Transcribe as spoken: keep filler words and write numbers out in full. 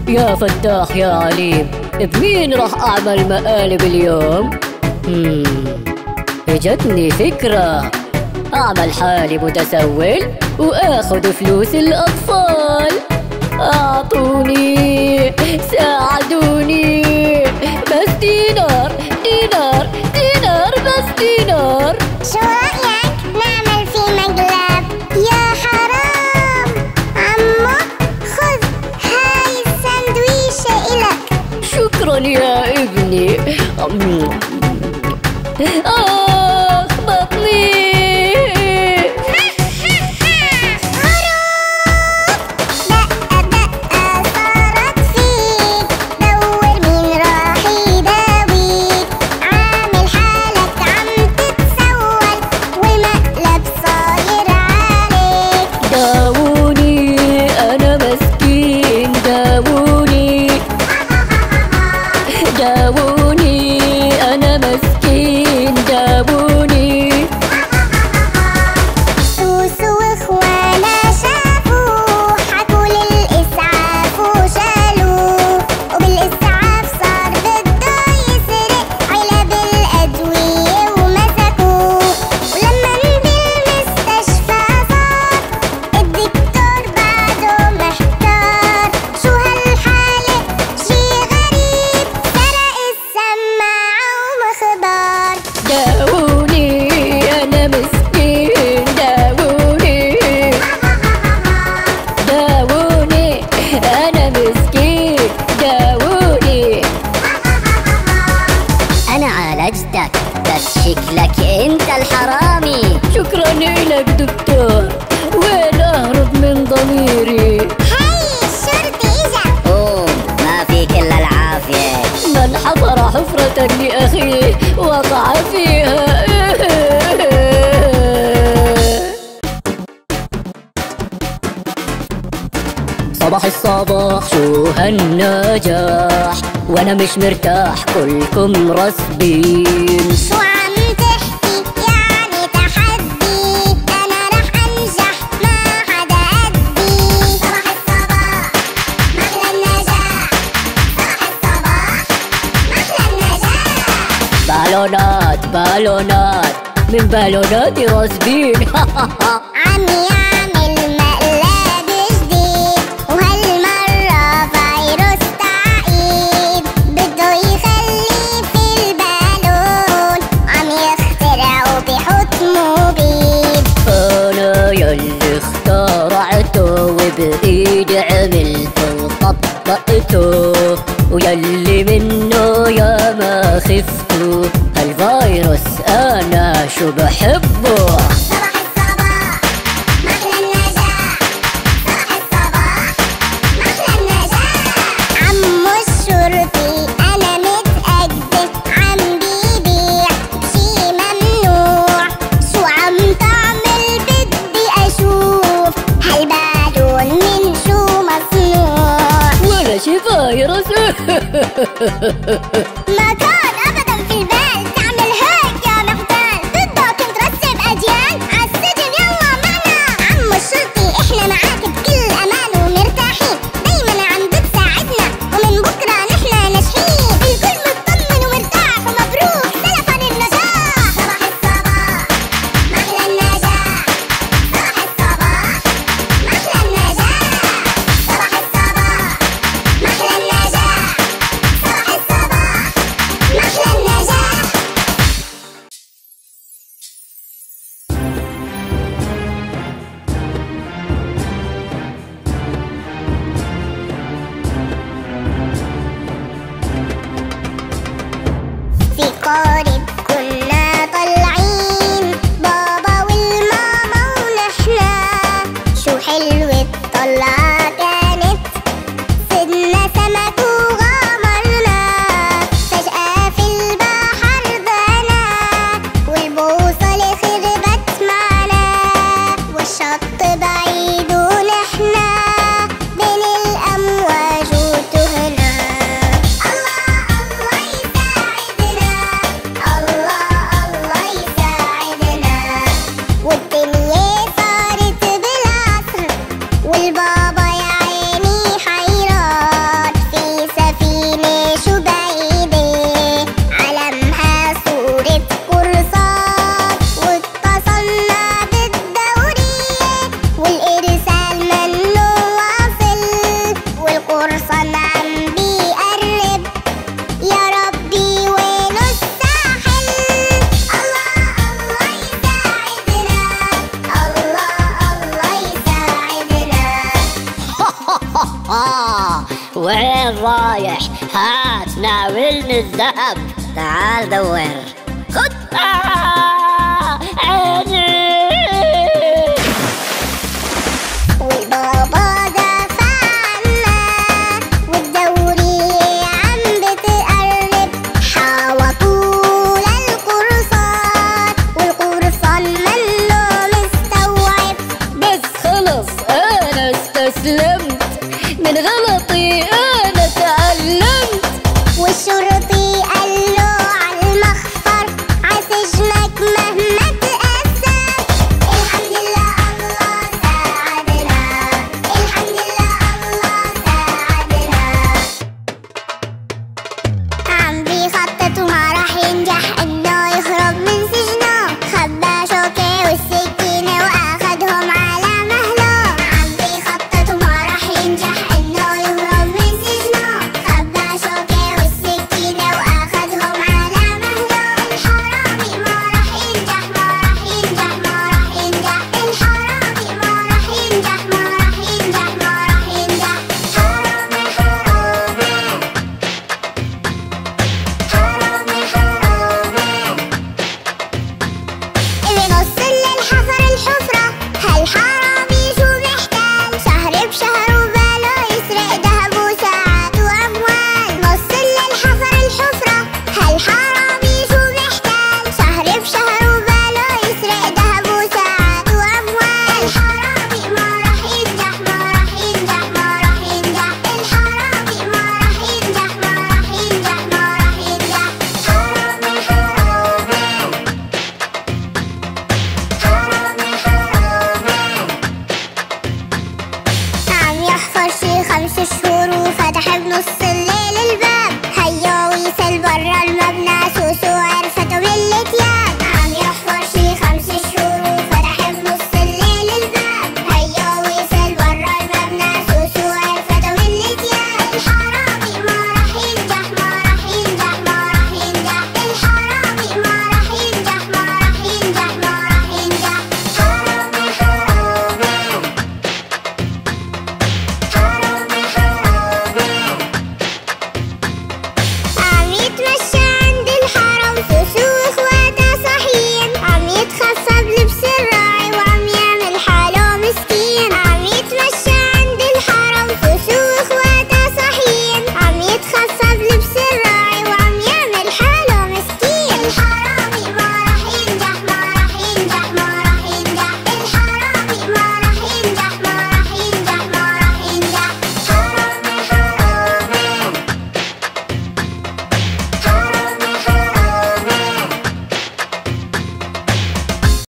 يا فتاح يا عليم، بمين راح أعمل مقالب اليوم؟ مم. جتني فكرة، أعمل حالي متسول وآخذ فلوس الأطفال. أعطوني، ساعدوني، بس دينار دينار دينار، بس دينار. شو رأيك نعمل في مقلب؟ يا حرام عمو، خذ هاي السندويشة إلك. شكرا يا ابني. آخ بطني. داووني أنا مسكين، داووني. سوسو وإخوانا شافوه، حكوا للإسعاف وشالوه، وبالإسعاف صار بده يسرق علب الأدوية ومسكوه. ولما بالمستشفى صار الدكتور بعده محتار، شو هالحالة شي غريب، سرق السماعة ومخبار. داووني أنا مسكين، داووني. داووني أنا مسكين، داووني. أنا عالجتك، بس شكلك أنت الحرامي. شكرا إلك دكتور، وين أهرب من ضميري؟ هاي الشرطي إجا. قوم، ما فيك إلا العافية. من حفر حفرة لأخيه وقع فيها. صباح الصباح شو هالنجاح، وانا مش مرتاح كلكم رسبين. شو عم تحكي يعني تحدي، أنا رح أنجح ما حدا قدي. صباح الصباح محلى النجاح، صباح الصباح محلى النجاح. بالونات بالونات من بالونات راسبين. عم يعمل مقلب جديد، وهالمرة فيروس تعقيد، بده يخلي في البالون عم يخترع وبيحط مبيد. انا يلي اخترعته وبايدي عملته وطبقته، ويلي منه يا ما خفته، هالفيروس انا شو بحبه. صباح الصباح محلى النجاح، صباح الصباح محلى النجاح. عمو الشرطي أنا متأكدة عم بيبيع شي ممنوع، شو عم تعمل بدي أشوف، هالبالون من شو مصنوع. ولا شي فيروس. ما كان أبدا في البال تعمل هيك يا مغزال، بدك ترسب أجيال عالسجن يلا معنا. عمو الشرطي إحنا معاك بكل أمان ومرتاحين، دايما عم بتساعدنا ومن بكرة نحنا ناجحين. الكل مطمن ومرتاح ومبروك سلفا النجاح. صباح الصباح محلى النجاح، صباح الصباح محلى النجاح، صباح الصباح محلى النجاح، صباح الصباح وين رايح؟ هات ناولني الذهب. تعال دور. خد. آه